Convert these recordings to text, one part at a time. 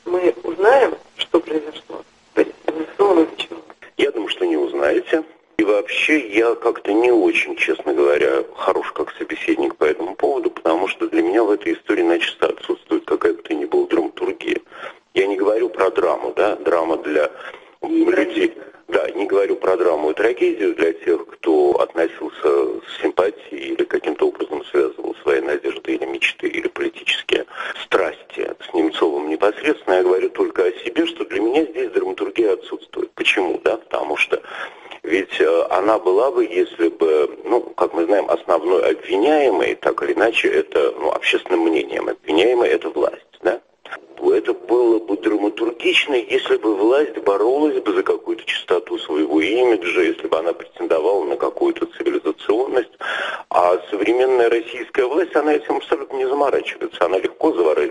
мы узнаем, что произошло? Почему? Я думаю, что не узнаете. И вообще я как-то не очень, честно говоря, хорош как собеседник по этому поводу, потому что для меня в этой истории начисто отсутствует какая бы то ни была драматургия. Я не говорю про драму, да, драма для людей. Да, не говорю про драму и трагедию для тех, кто относился с симпатией или каким-то образом связывал свои надежды или мечты, или политические страсти с Немцовым непосредственно. Я говорю только о себе, что для меня здесь драматургия отсутствует. Почему? Да, потому что ведь она была бы, если бы, как мы знаем, основной обвиняемый, так или иначе, это, общественным мнением, обвиняемый это власть, да? Это было бы драматургично, если бы власть боролась бы за какую-то чистоту своего имиджа, если бы она претендовала на какую-то цивилизационность. А современная российская власть, она этим абсолютно не заморачивается. Она легко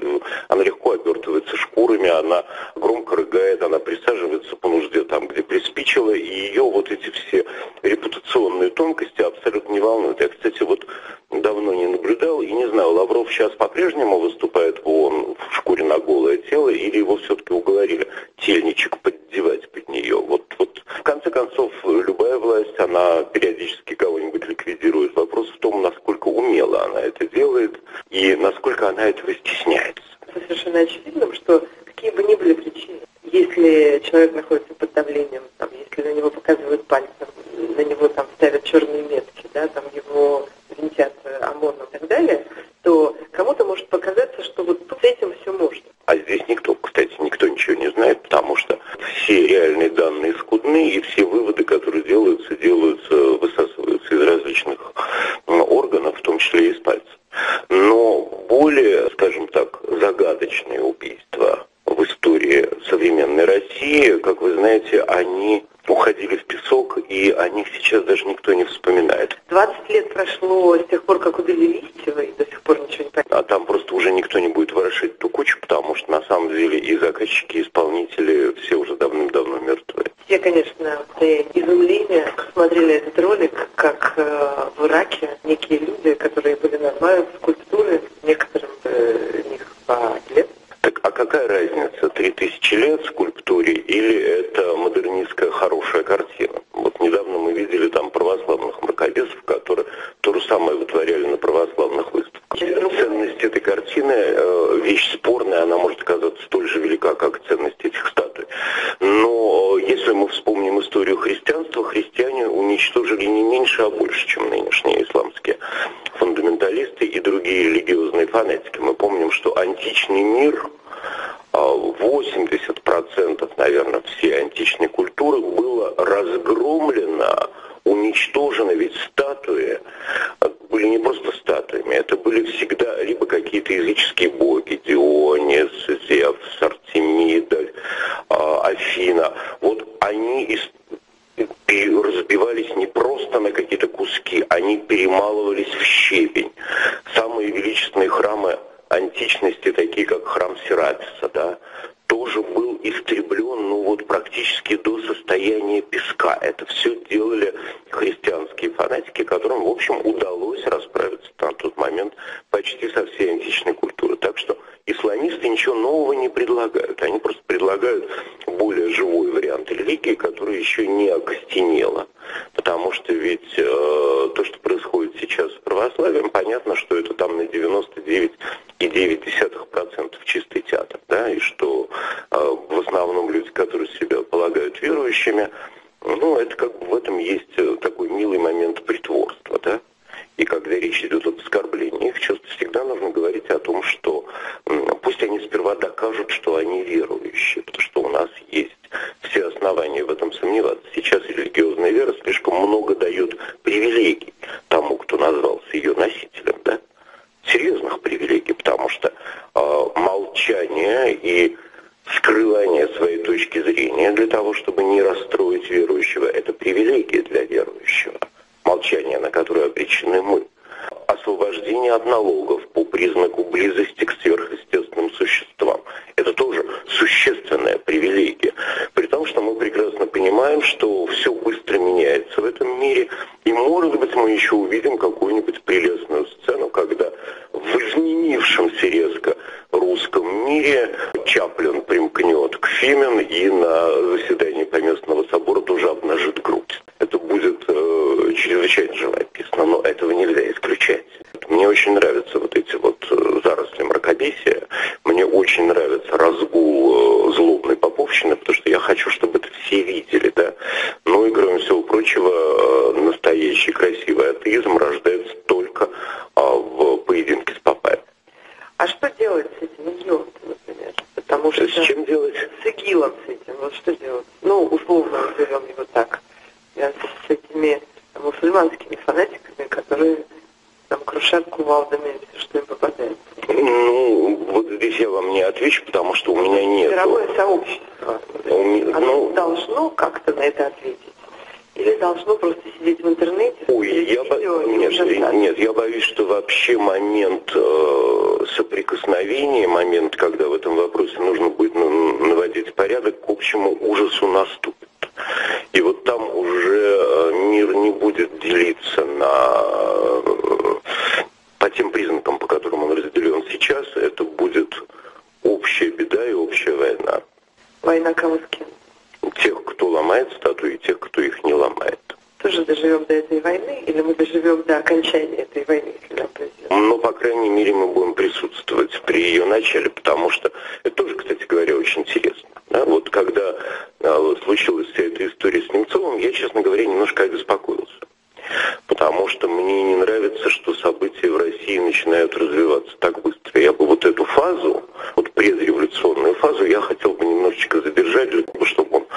обертывается шкурами, она громко рыгает, она присаживается по нужде там, где приспичило, и ее вот эти все репутационные тонкости абсолютно не волнуют. Я, кстати, давно не наблюдал и не знаю, Лавров сейчас по-прежнему выступает в ООН в шкуре на голое тело, или его все-таки уговорили тельничек поддевать под нее. В конце концов, любая власть, она периодически кого-нибудь ликвидирует. Вопрос в том, насколько умело она это делает и насколько она этого стесняется. Совершенно очевидно, что какие бы ни были причины, если человек находится под давлением, если на него показывают пальцем, на него ставят черные метки, да, его винтят ОМОНом и так далее, то кому-то может показаться, что с этим все можно. А здесь никто ничего не знает, потому что все реальные данные скудны, и все выводы, которые делаются, высасываются из различных органов, в том числе и из пальцев. Но более, скажем так, загадочные убийства в истории современной России, как вы знаете, они уходили в песок, и о них сейчас даже никто не вспоминает. 20 лет прошло с тех пор, как убили Листьева, и до сих пор ничего не понятно. А там просто уже никто не будет ворошить эту кучу, потому что на самом деле и заказчики, и исполнители все уже давным-давно мертвые. Все, конечно, в изумлении смотрели этот ролик, как в Ираке некие люди, которые были названы скульптуры, некоторым из них по лет. Так, а какая разница, 3000 лет скульптуре или это модернистская хорошая картина? Недавно мы видели там православных мракобесов, которые то же самое вытворяли на православных выставках. Ценность этой картины, вещь спорная, она может оказаться столь же велика, как ценность этих статуй. Но если мы вспомним историю христианства, христиане уничтожили не меньше, а больше, чем нынешние исламские фундаменталисты и другие религиозные фанатики. Мы помним, что античный мир, 80%, наверное, всей античной культуры было разгромлено, уничтожено, ведь статуи были не просто статуями, это были всегда либо какие-то языческие боги, Дионис, Зевс, Артемида, Афина. Они разбивались не просто на какие-то куски, они перемалывались в щебень. Самые величественные храмы античности, такие как храм Сераписа, да, тоже был истреблен, практически до состояния песка. Это все делали христианские фанатики, которым, в общем, удалось расправиться на тот момент почти со всей античной культурой. Так что исламисты ничего нового не предлагают. Они просто предлагают более живой вариант религии, который еще не окостенело. Потому что ведь то, что происходит сейчас с православием, понятно, что это там на 99,9% чистый театр, да, и что в основном люди, которые себя полагают верующими, это в этом есть такой милый момент притворства, да. И когда речь идет об оскорблении их чувств, всегда нужно говорить о том, что пусть они сперва докажут, что они верующие, потому что у нас есть все основания в этом сомневаться. Сейчас религиозная вера слишком много дает привилегий тому, кто назвался ее носителем, да? Серьезных привилегий, потому что молчание и скрывание своей точки зрения для того, чтобы не расстроить верующего, это привилегия для верующего. Молчание, на которое обречены мы. Освобождение от налогов по признаку близости к сверхъестественным существам. Это тоже существенная привилегия. При том, что мы прекрасно понимаем, что все быстро меняется в этом мире, и, может быть, мы еще увидим какую-нибудь прелестную сцену, когда в изменившемся резко русском мире Чаплин Фемин и на заседании Поместного собора тоже обнажит грудь. Это будет чрезвычайно живописно, но этого нельзя исключать. Мне очень нравятся вот эти вот заросли мракобесия, мне очень нравится разгул злобной поповщины, потому что я хочу, чтобы это все видели, да. Ну и, кроме всего прочего, настоящий красивый атеизм рождается только в поединке с попами. А что делать с этим ИГИЛом, например? Потому что... С чем делать? С ИГИЛом с этим, вот что делать? Ну, условно назовем его так. С этими мусульманскими фанатиками, которые там крушат кувалдами все, что им попадает. Ну, вот здесь я вам не отвечу, потому что у меня нет... Мировое сообщество, оно должно как-то на это ответить? Или должно просто сидеть в интернете? Ой, нет, я боюсь, что вообще момент соприкосновения, момент, когда в этом вопросе нужно будет наводить порядок, к общему ужасу наступит. И вот там уже мир не будет делиться по тем признакам, по которым он разделен сейчас. Это будет общая беда и общая война. Война кого с кем? Тех, кто ломает статуи, и тех, кто их не ломает. Тоже доживем до этой войны, или мы доживем до окончания этой войны, если нам повезет? Но, по крайней мере, мы будем присутствовать при ее начале, потому что это тоже, кстати говоря, очень интересно. Да? Вот когда случилась вся эта история с Немцовым, я, честно говоря, немножко обеспокоился. Потому что мне не нравится, что события в России начинают развиваться так быстро. Я бы вот эту фазу, вот предреволюционную фазу, я хотел бы немножечко задержать, для того, чтобы он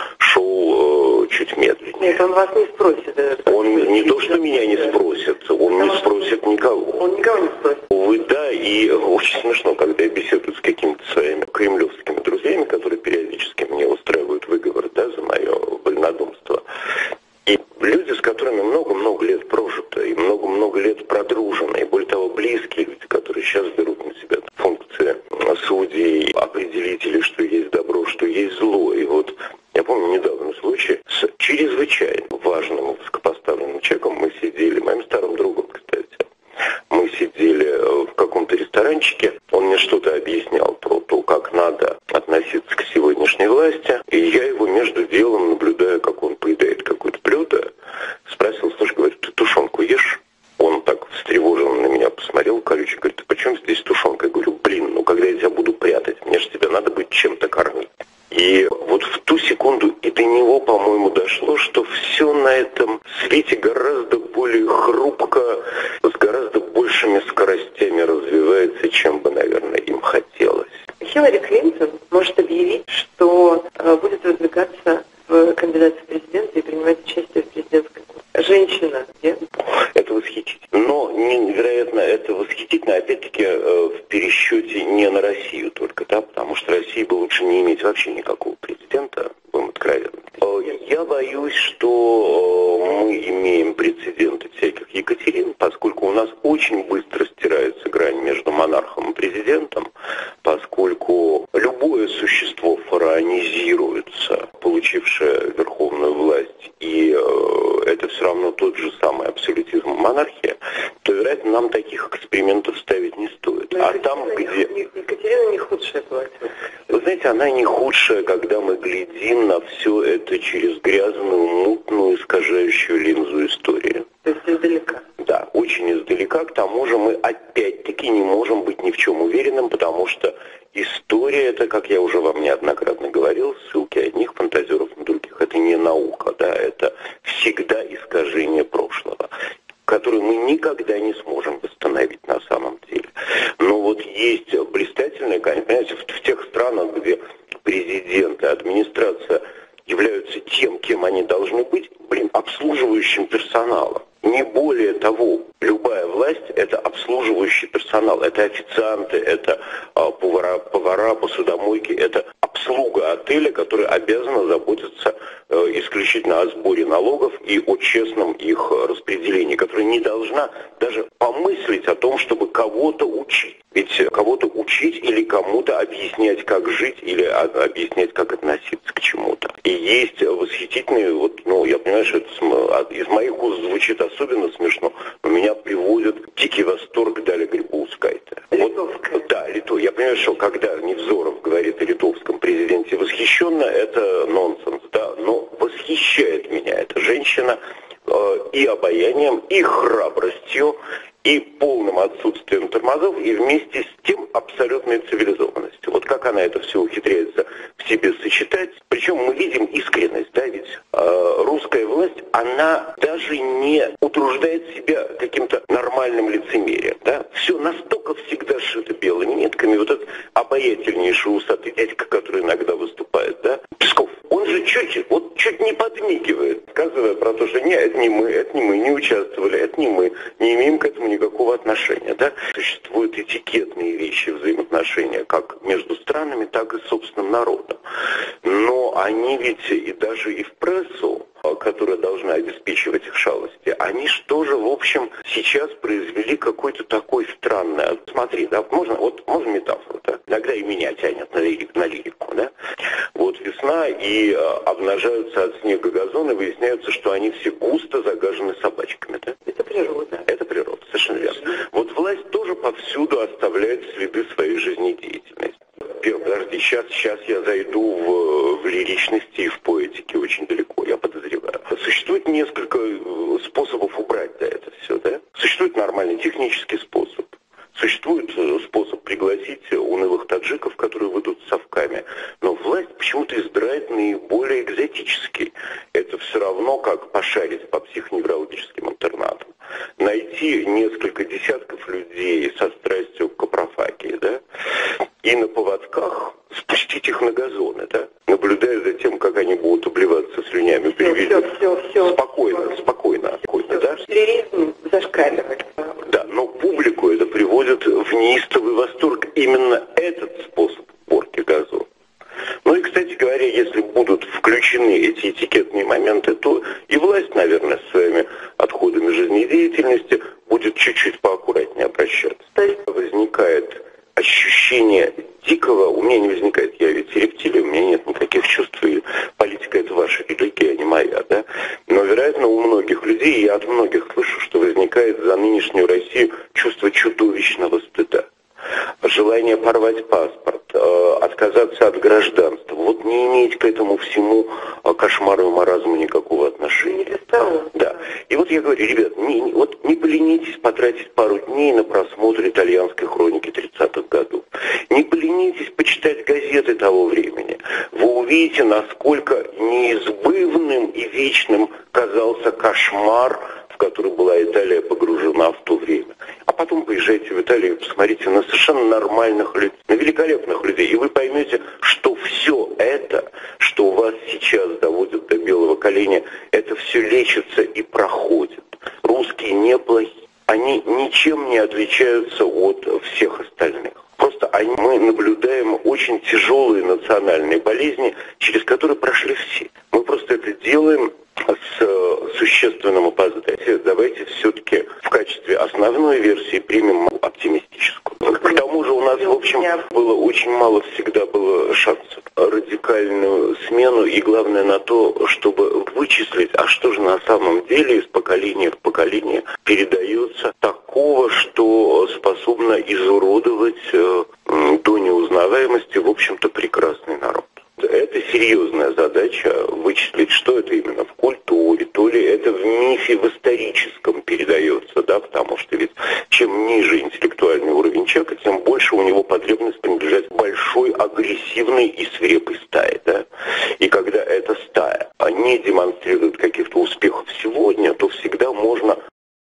шел чуть медленнее. Нет, он вас не спросит. Он не то, что меня не спросит, он не спросит никого. Он никого не спросит. Увы, да, и очень смешно, когда я беседую с какими-то своими кремлевскими друзьями, которые периодически мне устраивают выговор, да, за мое вольнодумство. И люди, с которыми много-много лет прожито, и много-много лет продружено, и более того, близкие люди, которые сейчас берут на себя функции судей, определителей, что есть добро, что есть зло. И вот я помню недавний случай с чрезвычайно важным и высокопоставленным человеком. Мы сидели, моим старым другом, кстати, мы сидели в каком-то ресторанчике, он мне что-то объяснял про то, как надо относиться к сегодняшней власти, и я его между делом, наблюдая, как он поедает какое-то блюдо, спросил: слушай, говорит, ты тушенку ешь? Он так встревоженно на меня посмотрел, колючий, говорит: ты почему здесь тушенка? Я говорю: блин, ну когда я тебя буду прятать, мне же тебя надо будет чем-то кормить. И вот в ту секунду и до него, по-моему, дошло, что все на этом свете гораздо более хрупко, с гораздо большими скоростями развивается, чем бы, наверное, им хотелось. Хиллари Клинтон может объявить, что будет выдвигаться в кандидаты в президенты и принимать участие в президентской женщина, нет? Это восхитительно. Но невероятно это восхитительно, опять-таки, в пересчете не на Россию только, да, потому что России бы лучше не иметь вообще никакого президента, будем откровенны. Я боюсь, что мы имеем прецеденты всяких Екатерин, поскольку у нас очень быстро стирается грань между монархом и президентом, поскольку любое существо фараонизируется, получившее верховную власть, и это все равно тот же самый абсолютизм монархия, то, вероятно, нам таких экспериментов ставить не стоит. Но Екатерина не худшая была. Вы знаете, она не худшая, когда мы глядим на все это через грязную, мутную, искажающую линзу истории. То есть издалека? Да, очень издалека. К тому же мы опять-таки не можем быть ни в чем уверенным, потому что история — это, как я уже вам неоднократно говорил, ссылки одних фантазеров на других. Это не наука, да, это всегда искажение прошлого, которое мы никогда не сможем восстановить на самом деле. Но вот есть блистательные, понимаете, в тех странах, где президент и администрация являются тем, кем они должны быть, обслуживающим персоналом. Не более того, любая власть – это обслуживающий персонал, это официанты, это повара, посудомойки, это обслуга отеля, которая обязана заботиться исключительно о сборе налогов и о честном их распределении, которая не должна даже помыслить о том, чтобы кого-то учить. Ведь кого-то учить или кому-то объяснять, как жить, или объяснять, как относиться к чему-то. И есть восхитительные, я понимаю, что это из моих уст звучит особенно смешно, но меня приводит дикий восторг Даля Грибоускайте. Литовская. Да, я понимаю, что когда Невзоров говорит о литовском президенте восхищен, Обобщенно это нонсенс, да, но восхищает меня эта женщина и обаянием, и храбростью, и полным отсутствием тормозов, и вместе с тем абсолютной цивилизованностью. Вот как она это все ухитряется в себе сочетать. Причем мы видим искренность, да, ведь русская власть, она даже не утруждает себя каким-то нормальным лицемерием, да. Все настолько всегда сшито белыми нитками. Вот этот обаятельнейший усатый дядька, который иногда выступает, да, Песков, он же чуть не подмигивает, сказывая про то, что нет, это не мы не участвовали, это не мы, не имеем к этому никакого отношения, да. Существуют этикетные вещи взаимоотношения как между странами, так и с собственным народом. Но они ведь и даже и в прессу, которая должна обеспечивать их шалости, они что же, в общем, сейчас произвели какой-то такой странный... Смотри, да, можно метафору, да? Иногда и меня тянет на лирику, да? Вот весна, и обнажаются от снега газоны, выясняется, что они все густо загажены собачками, да? Это природа. Это природа, совершенно верно. Вот власть тоже повсюду оставляет следы своей жизнедеятельности. Подожди, сейчас я зайду в лиричности и в поэтике очень далеко, я подозреваю. Существует несколько способов убрать это все, да? Существует нормальный технический способ. Существует способ пригласить унылых таджиков, которые выйдут с совками. Но власть почему-то избирает наиболее экзотический. Это все равно как пошарить по психоневрологическим интернатам. Найти несколько десятков людей со страстью к капрофагии, да? И на поводках спустить их на газоны, да? Наблюдая за тем, как они будут обливаться слюнями при виде. Все. Спокойно, да? Терроризм зашкаливает. Да, но публику это приводит в неистовый восторг. Именно этот способ уборки газона. Ну и, кстати говоря, если будут включены эти этикетные моменты, то и власть, наверное, с своими отходами жизнедеятельности будет чуть-чуть поаккуратнее обращаться. Возникает ощущение дикого, у меня не возникает, я ведь рептилия, у меня нет никаких чувств, и политика это ваша религия, а не моя, да? Но, вероятно, у многих людей, я от многих слышу, что возникает за нынешнюю Россию чувство чудовищного стыда. Желание порвать паспорт, отказаться от гражданства, вот не иметь к этому всему кошмару и маразму никакого отношения. Да. И вот я говорю, ребят, не поленитесь потратить пару дней на просмотр итальянской хроники 30-х годов. Не поленитесь почитать газеты того времени. Вы увидите, насколько неизбывным и вечным казался кошмар, в который была Италия погружена в то время. А потом поезжайте в Италию и посмотрите на совершенно нормальных людей, на великолепных людей, и вы поймете, что все это, что у вас сейчас доводит до белого коленя, это все лечится и проходит. Русские неплохие, они ничем не отличаются от всех остальных. Просто мы наблюдаем очень тяжелые национальные болезни, через которые прошли все. Мы просто это делаем с существенным опозданием. Давайте все-таки в качестве основной версии примем оптимистическую. К тому же у нас, в общем, было очень мало всегда было шансов. Радикальную смену и, главное, на то, чтобы вычислить, а что же на самом деле из поколения в поколение передается такого, что способно изуродовать до неузнаваемости, в общем-то, прекрасный народ. Это серьезная задача вычислить, что это именно в культуре, то ли это в мифе, в историческом передается, да, потому что ведь чем ниже интеллектуальный уровень человека, тем больше у него потребность принадлежать большой, агрессивной и свирепой стае, да. И когда эта стая не демонстрирует каких-то успехов сегодня, то всегда можно...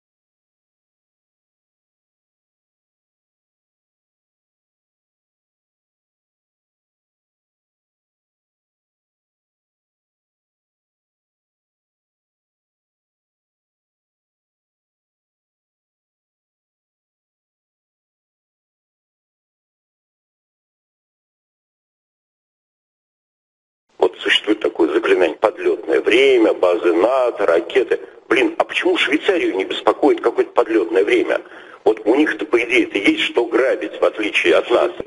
Вот существует такое заклинание: подлетное время, базы НАТО, ракеты. Блин, а почему Швейцарию не беспокоит какое-то подлетное время? Вот у них-то, по идее, есть что грабить, в отличие от нас.